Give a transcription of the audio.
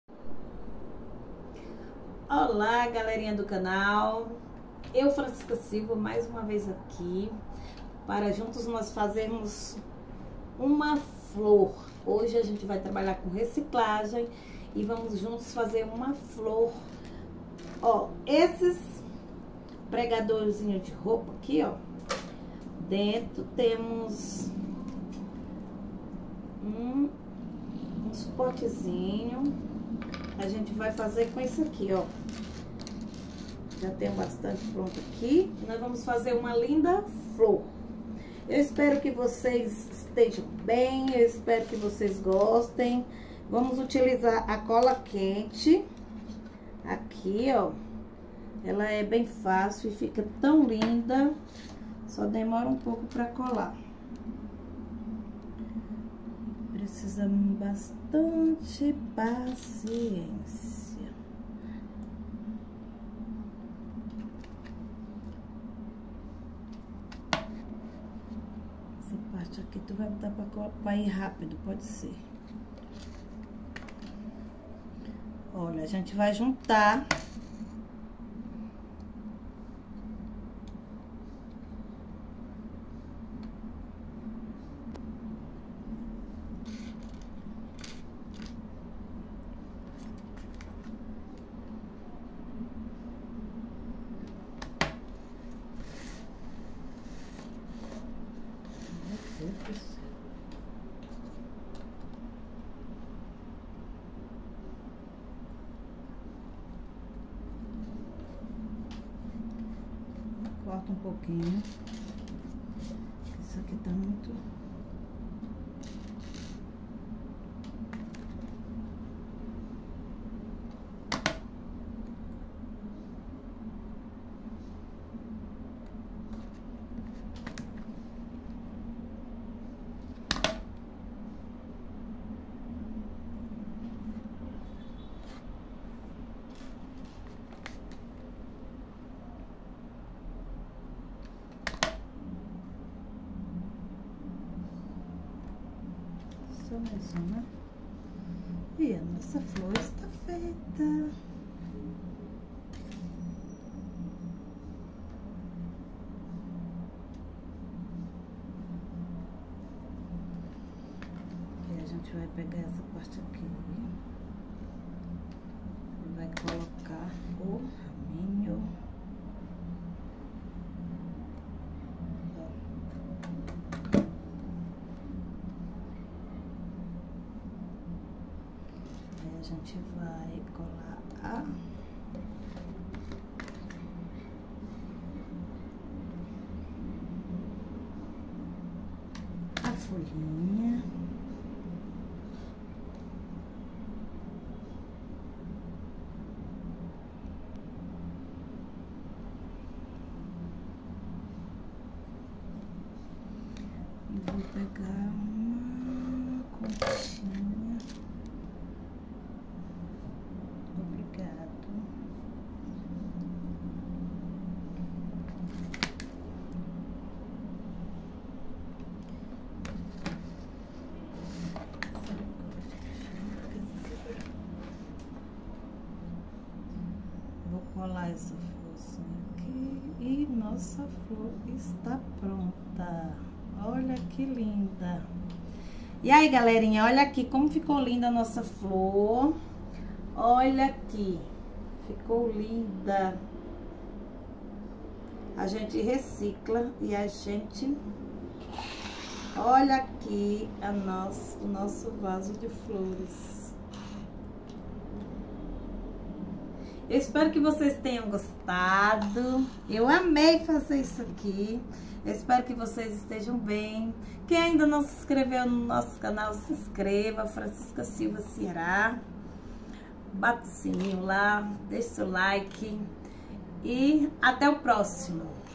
Olá, galerinha do canal. Eu, Francisca Silva, mais uma vez aqui para juntos nós fazermos uma flor. Hoje a gente vai trabalhar com reciclagem e vamos juntos fazer uma flor. Ó, esses pregadorzinhos de roupa aqui, ó. Dentro temos uns potezinhos. A gente vai fazer com isso aqui, ó. Já tem bastante pronto aqui. Nós vamos fazer uma linda flor. Eu espero que vocês estejam bem, eu espero que vocês gostem. Vamos utilizar a cola quente. Aqui, ó. Ela é bem fácil e fica tão linda. Só demora um pouco pra colar. Precisamos bastante paciência. Essa parte aqui tu vai botar pra ir rápido, pode ser. Olha, a gente vai juntar. Corta um pouquinho. Isso aqui tá muito... Só mais uma. E a nossa flor está feita. E a gente vai pegar essa parte aqui e vai colocar o raminho. A gente vai colar a folhinha. E vou pegar uma conchinha. Vou colar essa florzinha aqui e nossa flor está pronta. Olha que linda. E aí, galerinha, olha aqui como ficou linda a nossa flor. Olha aqui, ficou linda. A gente recicla e a gente... Olha aqui o nosso vaso de flores. Eu espero que vocês tenham gostado. Eu amei fazer isso aqui. Eu espero que vocês estejam bem. Quem ainda não se inscreveu no nosso canal, se inscreva. Francisca Silva Ceará. Bata o sininho lá, deixe seu like. E até o próximo.